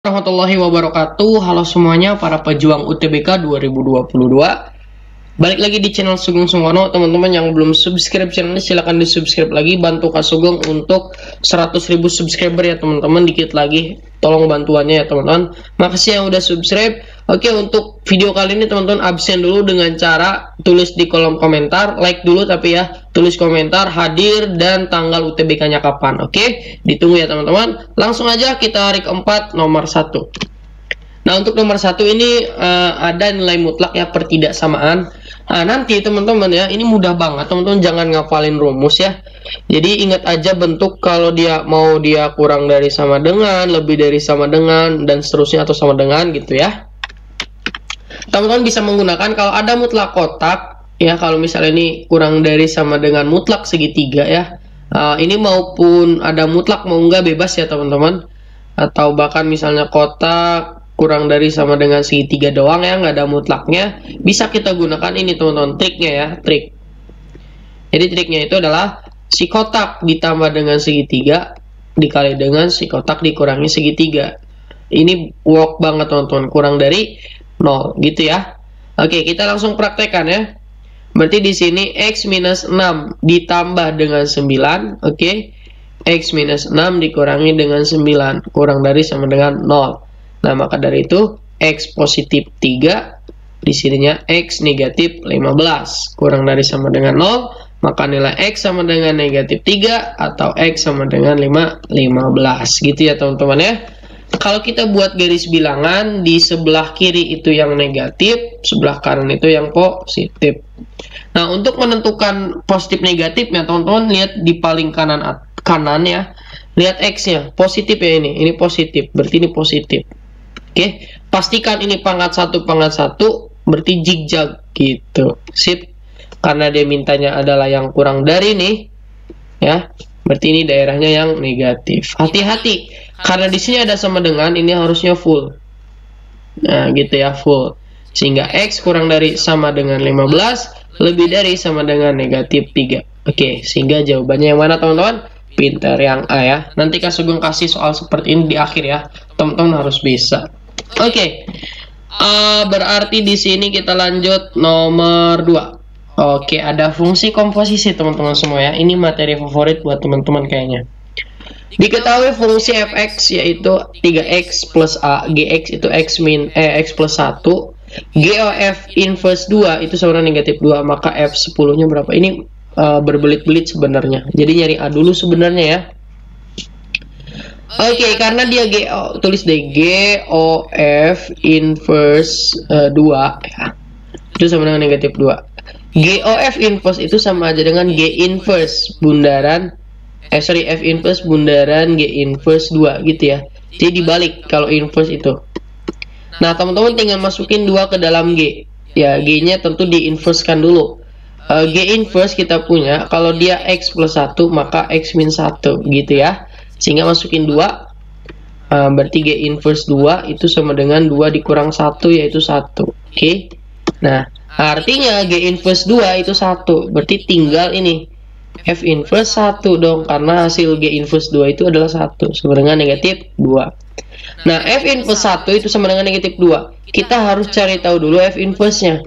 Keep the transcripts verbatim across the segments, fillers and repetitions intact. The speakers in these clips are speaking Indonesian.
Warahmatullahi wabarakatuh. Halo semuanya para pejuang U T B K dua ribu dua puluh dua. Balik lagi di channel Sugeng Sumono. Teman-teman yang belum subscribe channel ini silahkan di subscribe lagi. Bantu Kak Sugeng untuk seratus ribu subscriber ya teman-teman. Dikit lagi, tolong bantuannya ya teman-teman. Makasih yang udah subscribe. Oke, untuk video kali ini teman-teman absen dulu dengan cara tulis di kolom komentar. Like dulu tapi ya, tulis komentar hadir dan tanggal U T B K nya kapan. Oke, ditunggu ya teman-teman. Langsung aja kita hari keempat nomor satu. Nah, untuk nomor satu ini uh, ada nilai mutlak ya, pertidaksamaan. Nah, nanti teman-teman ya, ini mudah banget teman-teman, jangan ngafalin rumus ya. Jadi ingat aja bentuk kalau dia mau dia kurang dari sama dengan, lebih dari sama dengan, dan seterusnya atau sama dengan gitu ya. Teman-teman bisa menggunakan kalau ada mutlak kotak ya, kalau misalnya ini kurang dari sama dengan mutlak segitiga ya. Uh, ini maupun ada mutlak mau enggak bebas ya teman-teman. Atau bahkan misalnya kotak kurang dari sama dengan segitiga doang ya, nggak ada mutlaknya, bisa kita gunakan ini teman-teman, triknya ya, trik. Jadi triknya itu adalah si kotak ditambah dengan segitiga dikali dengan si kotak dikurangi segitiga. Ini work banget teman-teman, kurang dari nol gitu ya. Oke, kita langsung praktekkan ya. Berarti di sini x minus enam ditambah dengan sembilan, oke. X minus enam dikurangi dengan sembilan, kurang dari sama dengan nol. Nah, maka dari itu X positif tiga, di sininya X negatif lima belas. Kurang dari sama dengan nol, maka nilai X sama dengan negatif tiga atau X sama dengan lima, lima belas. Gitu ya teman-teman ya. Kalau kita buat garis bilangan, di sebelah kiri itu yang negatif, sebelah kanan itu yang positif. Nah, untuk menentukan positif negatif ya teman-teman, lihat di paling kanan kanan ya. Lihat X-nya, positif ya ini. Ini positif, berarti ini positif. Oke, pastikan ini pangkat satu pangkat satu, berarti zigzag gitu. Sip. Karena dia mintanya adalah yang kurang dari nih, ya. Berarti ini daerahnya yang negatif. Hati-hati, karena di sini ada sama dengan, ini harusnya full. Nah, gitu ya, full. Sehingga X kurang dari sama dengan lima belas, lebih dari sama dengan negatif tiga. Oke, sehingga jawabannya yang mana teman-teman? Pintar yang A ya. Nanti Kak Sugeng kasih soal seperti ini di akhir ya. Teman-teman harus bisa. Oke, okay. uh, berarti di sini kita lanjut nomor dua. Oke, okay, ada fungsi komposisi teman-teman semua ya. Ini materi favorit buat teman-teman kayaknya. Diketahui fungsi f(x) yaitu tiga x plus a, gx itu x min eh x plus satu, gof inverse dua itu sama dengan negatif dua, maka f sepuluh-nya berapa? Ini uh, berbelit-belit sebenarnya. Jadi nyari a dulu sebenarnya ya. Oke, okay, karena dia G O, tulis deh G O F inverse uh, dua ya. Itu sama dengan negatif dua. G O F inverse itu sama aja dengan G inverse bundaran eh sorry F inverse bundaran G inverse dua gitu ya. Jadi dibalik kalau inverse itu. Nah, teman-teman tinggal masukin dua ke dalam G. Ya, G-nya tentu di-inverse-kan dulu. Uh, G inverse kita punya kalau dia X plus satu maka X min satu gitu ya. Sehingga masukin dua, uh, berarti G inverse dua itu sama dengan dua dikurang satu yaitu satu. Oke, okay? Nah artinya G inverse dua itu satu, berarti tinggal ini F inverse satu dong, karena hasil G inverse dua itu adalah satu, sama dengan negatif dua. Nah, F inverse satu itu sama dengan negatif dua. Kita harus cari tahu dulu F inverse-nya.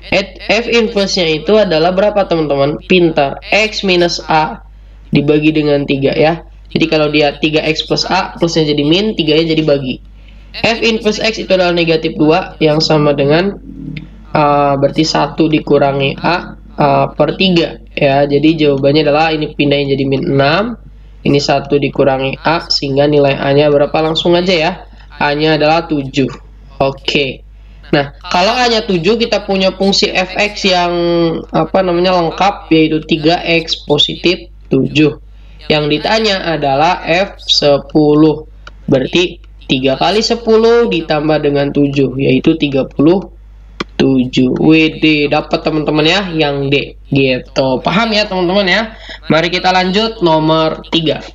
F inverse-nya itu adalah berapa teman-teman? Pintar, X minus A dibagi dengan tiga ya. Jadi kalau dia tiga x plus A, plusnya jadi min, tiga nya jadi bagi. F inverse X itu adalah negatif dua, yang sama dengan, uh, berarti satu dikurangi A uh, per tiga. Ya, jadi jawabannya adalah, ini pindahin jadi min enam, ini satu dikurangi A, sehingga nilai A-nya berapa? Langsung aja ya. A-nya adalah tujuh. Oke. Nah, kalau A-nya tujuh, kita punya fungsi f(x) yang, apa namanya, lengkap, yaitu tiga x positif tujuh. Yang ditanya adalah F sepuluh. Berarti tiga kali sepuluh ditambah dengan tujuh, yaitu tiga puluh tujuh. W D dapat teman-teman ya, yang D. Gitu. Paham ya teman-teman ya? Mari kita lanjut nomor tiga.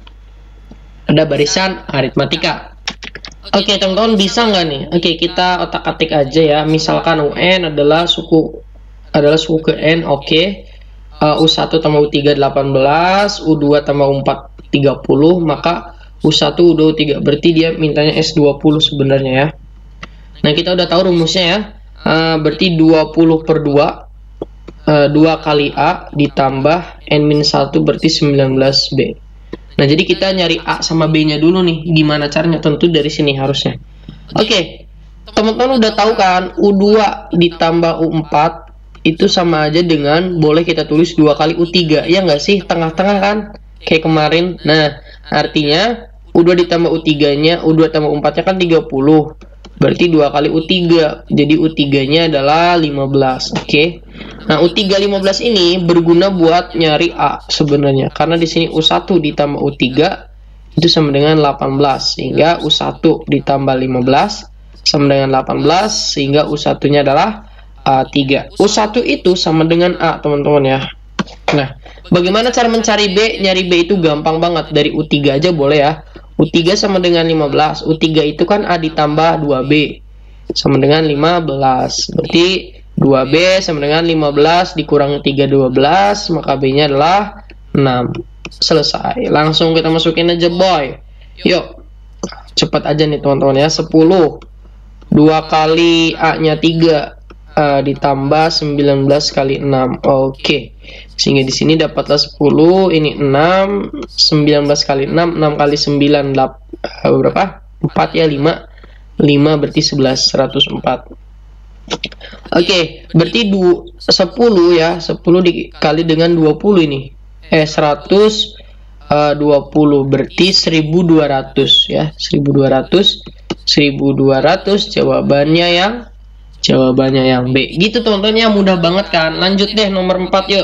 Ada barisan aritmatika. Oke teman-teman, bisa nggak nih? Oke, kita otak-atik aja ya. Misalkan U N adalah suku adalah suku ke N, oke. Uh, U satu tambah U tiga delapan belas, U dua tambah U empat tiga puluh, maka U satu, U dua, U tiga. Berarti dia mintanya S dua puluh sebenarnya ya. Nah, kita udah tahu rumusnya ya. Uh, berarti dua puluh per dua. Uh, dua kali A ditambah N minus satu berarti sembilan belas B. Nah, jadi kita nyari A sama B-nya dulu nih. Gimana caranya? Tentu dari sini harusnya. Oke. Okay. Teman-teman udah tahu kan, U dua ditambah U empat itu sama aja dengan boleh kita tulis dua kali U tiga. Ya nggak sih? Tengah-tengah kan? Kayak kemarin. Nah, artinya U dua ditambah U tiga-nya, U dua tambah U empat-nya kan tiga puluh. Berarti dua kali U tiga. Jadi U tiga-nya adalah lima belas. Oke. Okay? Nah, U tiga lima belas ini berguna buat nyari A sebenarnya. Karena di sini U satu ditambah U tiga itu sama dengan delapan belas. Sehingga U satu ditambah lima belas sama dengan delapan belas, sehingga U satu-nya adalah uh, tiga. U satu itu sama dengan A, teman-teman ya. Nah, bagaimana cara mencari B? Nyari B itu gampang banget. Dari U tiga aja boleh ya. U tiga sama dengan lima belas. U tiga itu kan A ditambah dua B. Sama dengan lima belas. Berarti dua B sama dengan lima belas dikurangi tiga, dua belas. Maka B-nya adalah enam. Selesai. Langsung kita masukin aja boy. Yuk. Cepat aja nih teman-teman ya. sepuluh. dua kali A-nya tiga uh, ditambah sembilan belas kali enam. Oke. Okay. Sehingga di sini dapatlah sepuluh, ini enam, sembilan belas kali enam, enam kali sembilan, delapan, uh, berapa? empat ya, lima. lima berarti sebelas, seratus empat. Oke, okay. Berarti sepuluh ya, sepuluh dikali dengan dua puluh ini. Eh, seratus dua puluh berarti seribu dua ratus ya, seribu dua ratus. seribu dua ratus jawabannya yang jawabannya yang B. Gitu teman-teman ya, mudah banget kan. Lanjut deh nomor empat yuk.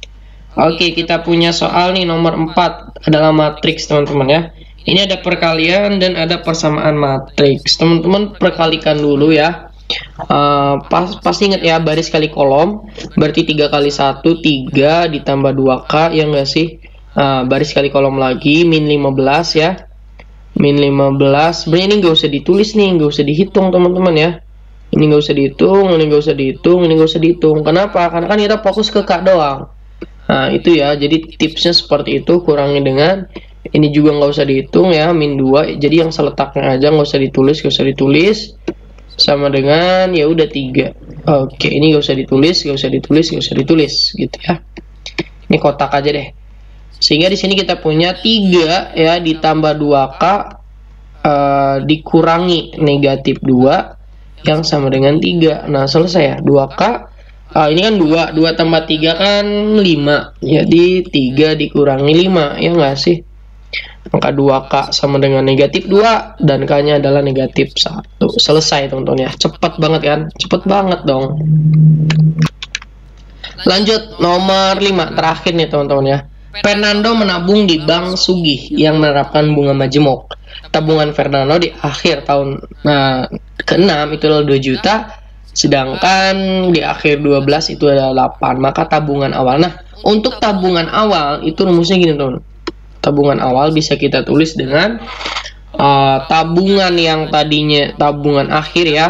Oke, kita punya soal nih nomor empat adalah matriks teman-teman ya. Ini ada perkalian dan ada persamaan matriks. Teman-teman perkalikan dulu ya. Uh, pas, pasti ingat ya, baris kali kolom. Berarti tiga kali satu, tiga ditambah dua K ya enggak sih? Uh, baris kali kolom lagi min lima belas ya. Min lima belas, sebenarnya ini nggak usah ditulis nih, nggak usah dihitung teman-teman ya. Ini nggak usah dihitung, ini nggak usah dihitung, ini nggak usah dihitung. Kenapa? Karena kan kita fokus ke K doang. Nah itu ya, jadi tipsnya seperti itu, kurangi dengan ini juga nggak usah dihitung ya, min dua. Jadi yang seletaknya aja nggak usah ditulis, nggak usah ditulis. Sama dengan ya udah tiga. Oke, ini nggak usah ditulis, nggak usah ditulis, nggak usah ditulis gitu ya. Ini kotak aja deh. Sehingga di sini kita punya tiga ya ditambah dua K uh, dikurangi negatif dua yang sama dengan tiga. Nah, selesai ya. dua K uh, ini kan dua, dua tambah tiga kan lima. Jadi tiga dikurangi lima ya enggak sih? Maka dua K sama dengan negatif dua dan K-nya adalah negatif satu. Selesai teman-teman ya. Cepat banget kan? Cepat banget dong. Lanjut nomor lima terakhir nih teman-teman ya. Fernando menabung di Bank Sugih yang menerapkan bunga majemuk. Tabungan Fernando di akhir tahun nah, keenam itu adalah dua juta, sedangkan di akhir dua belas itu adalah delapan. Maka tabungan awal. Nah, untuk tabungan awal itu rumusnya gini teman. Tabungan awal bisa kita tulis dengan uh, tabungan yang tadinya tabungan akhir ya.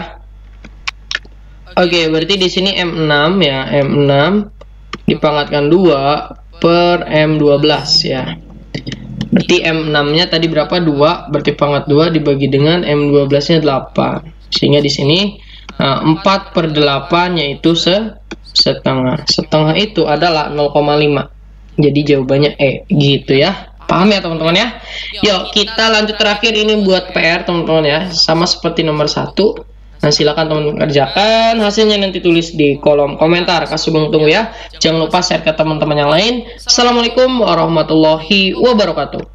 Oke, berarti di sini M enam ya, M enam dipangkatkan dua per M dua belas ya. Berarti M enam-nya tadi berapa? dua, berarti pangkat dua dibagi dengan M dua belas-nya delapan. Sehingga di sini uh, empat per delapan yaitu se setengah. Setengah itu adalah nol koma lima. Jadi jawabannya E gitu ya. Paham ya teman-teman ya? Yuk kita lanjut terakhir, ini buat P R teman-teman ya. Sama seperti nomor satu. Nah, silakan teman-teman kerjakan, hasilnya nanti tulis di kolom komentar. Kak Sugeng tunggu ya. Jangan lupa share ke teman-teman yang lain. Assalamualaikum warahmatullahi wabarakatuh.